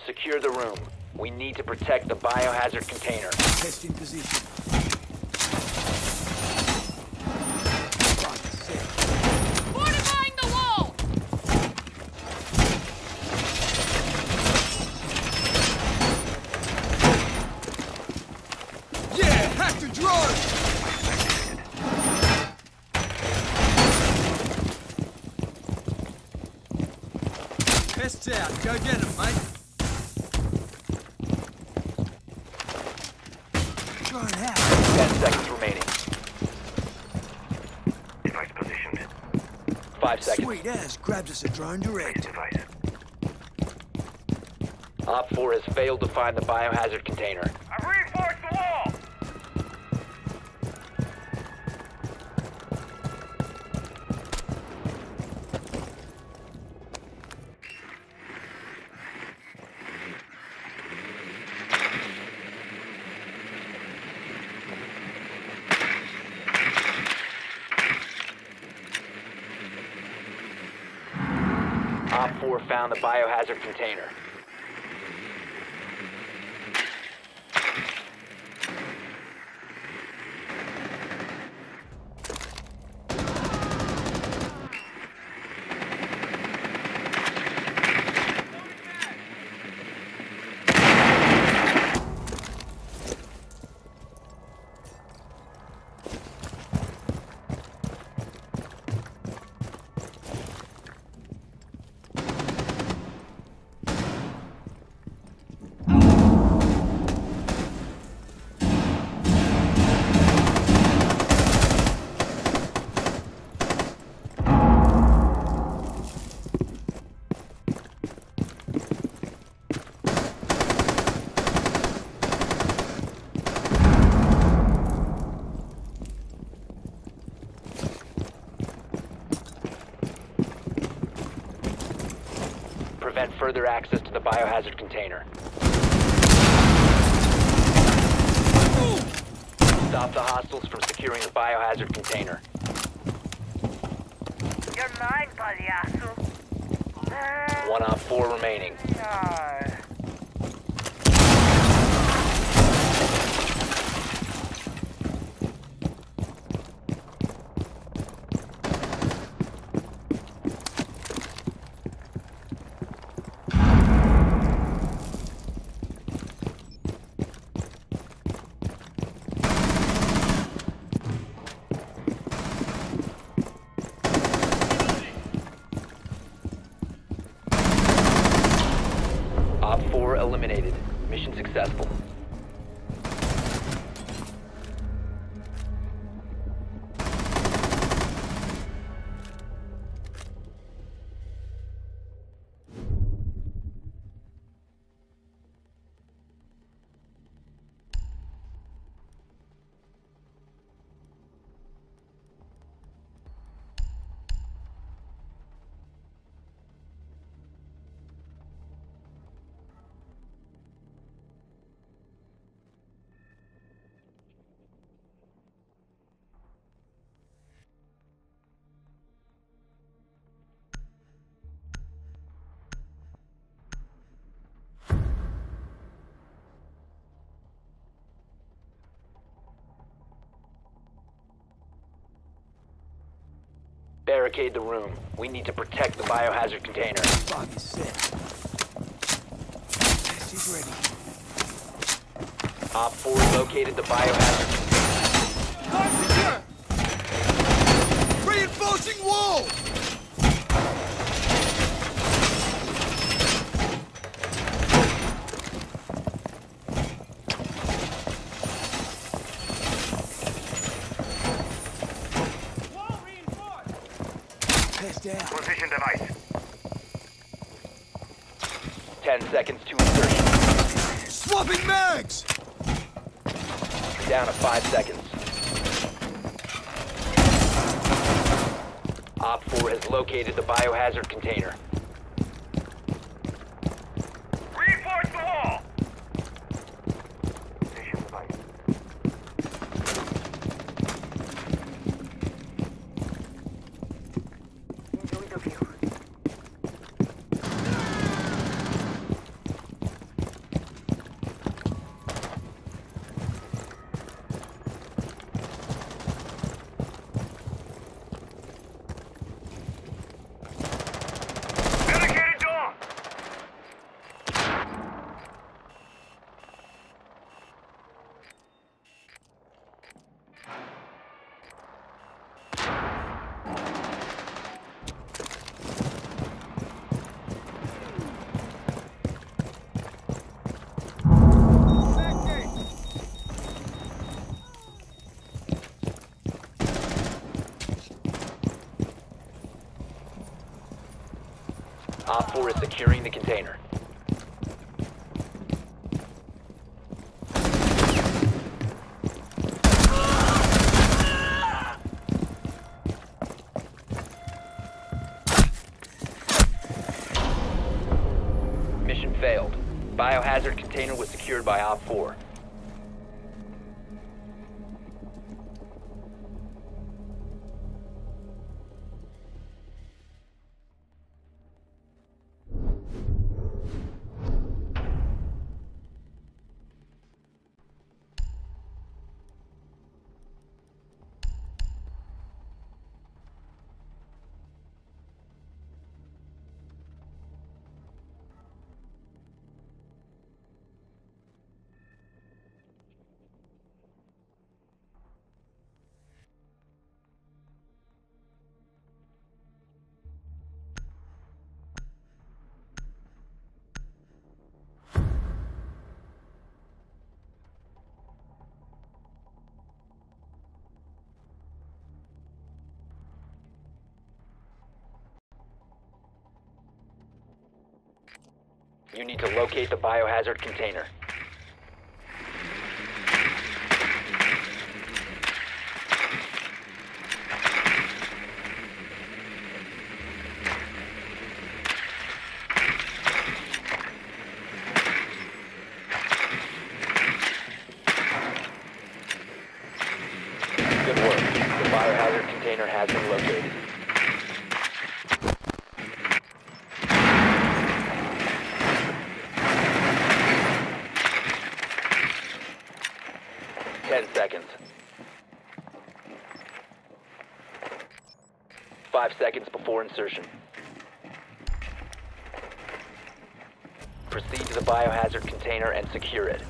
Secure the room. We need to protect the biohazard container. Testing position. Fortifying the wall! Yeah, hack the drone! Pests out. Go get him, mate. Drone out. 10 seconds remaining. Device positioned. 5 seconds. Sweet as grabbed us a drone direct. Device. Op 4 has failed to find the biohazard container. I've reinforced the wall! Op 4 found the biohazard container. Prevent further access to the biohazard container. Stop the hostiles from securing the biohazard container. You're mine, buddy, asshole. 1 Op 4 remaining. Op 4 eliminated. Mission successful. Barricade the room. We need to protect the biohazard container. Bug is set. Test is ready. Op 4 located the biohazard. Not secure! Reinforcing wall! Pest out. Position device. 10 seconds to insertion. Swapping mags! Down to 5 seconds. Op 4 has located the biohazard container. Reinforce the wall! Position device. Enjoy the view. Op 4 is securing the container. Mission failed. Biohazard container was secured by Op 4. You need to locate the biohazard container. Good work. The biohazard container has been located. Seconds. 5 seconds before insertion. Proceed to the biohazard container and secure it.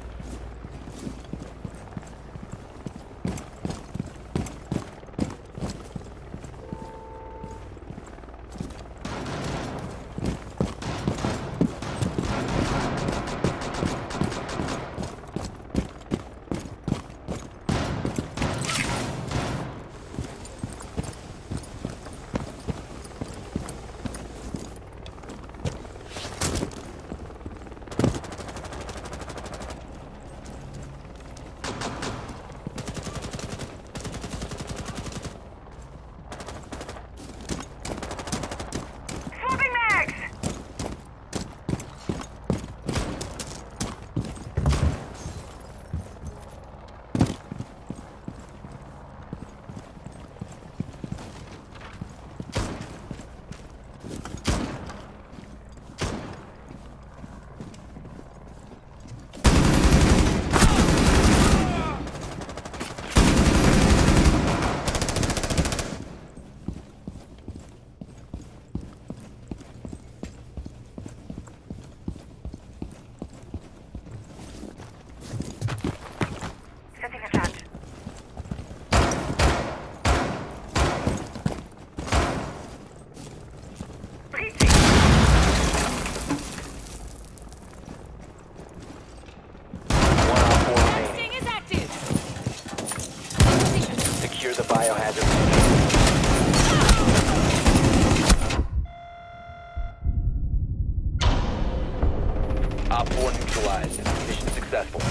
Biohazard. Op 4 neutralized. Mission successful.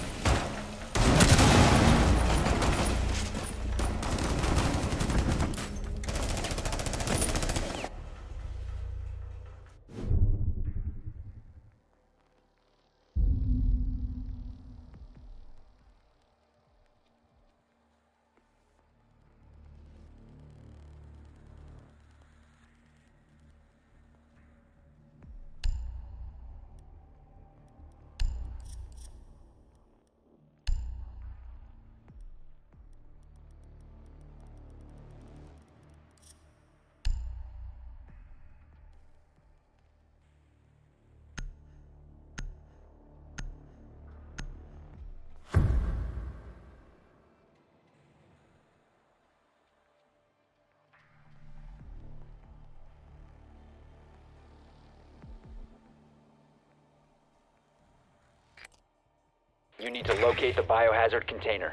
You need to locate the biohazard container.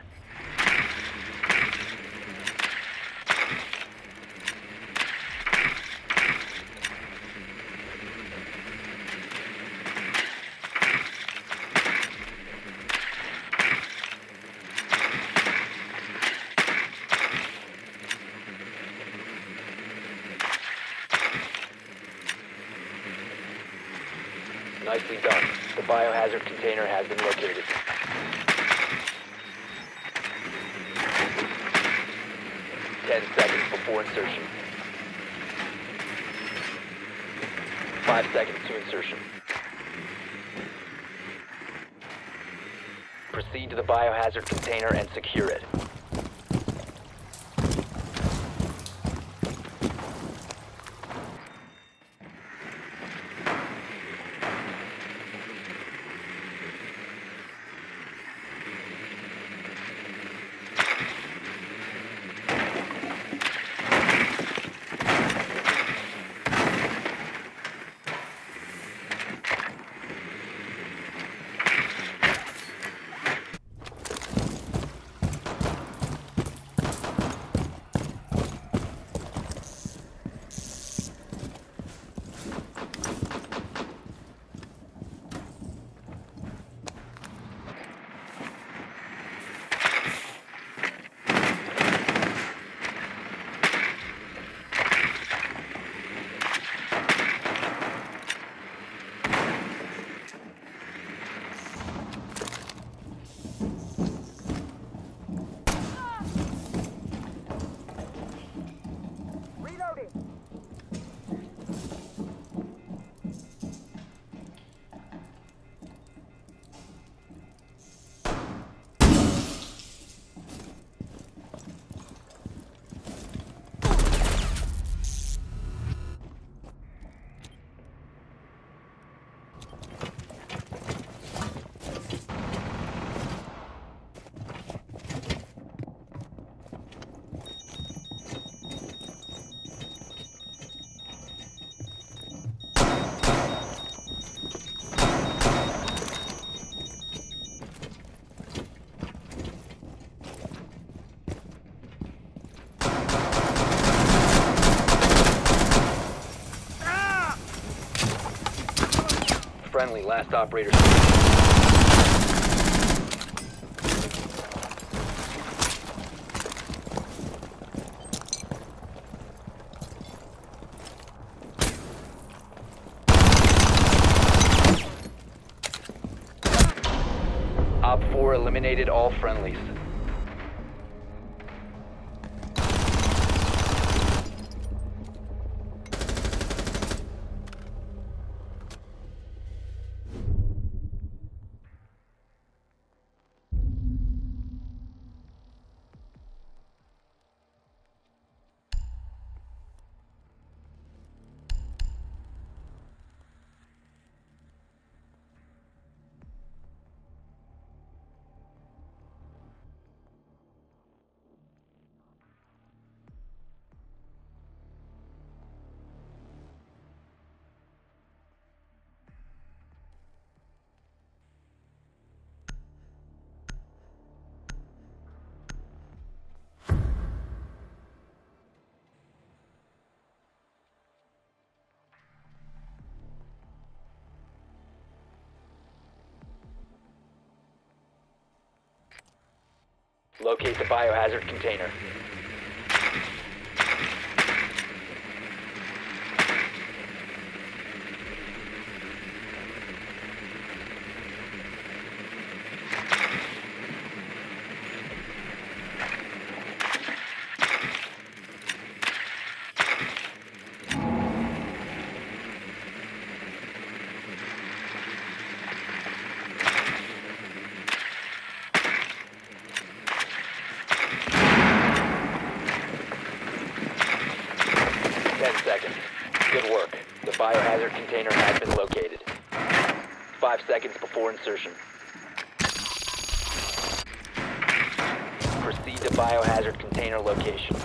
Nicely done. The biohazard container has been located. Ten seconds before insertion. 5 seconds to insertion. Proceed to the biohazard container and secure it. Friendly, last operator. Op 4 eliminated all friendlies. Locate the biohazard container. Good work. The biohazard container has been located. 5 seconds before insertion. Proceed to biohazard container location.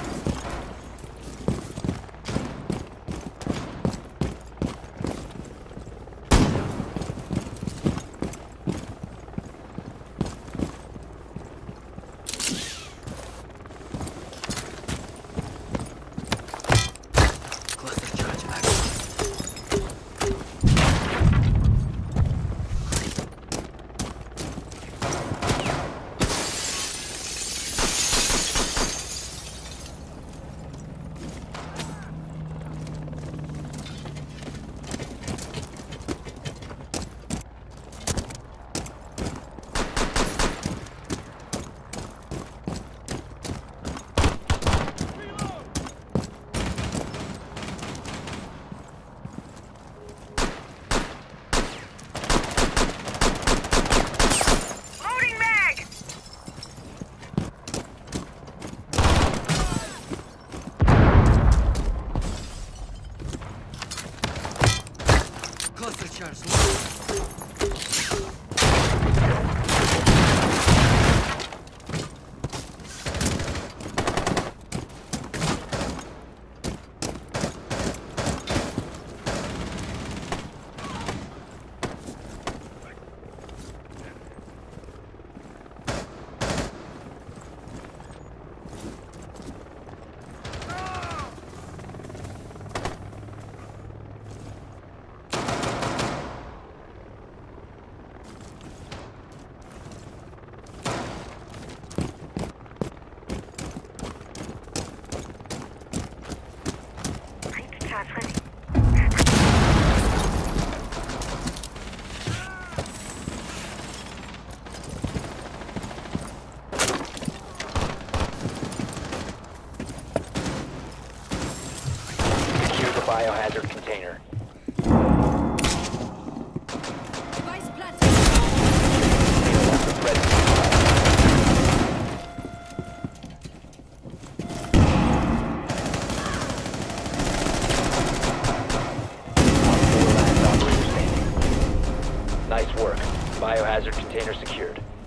biohazard container. Device planted. Container left the threat zone. Four last operator standing. Nice work. Biohazard container secured.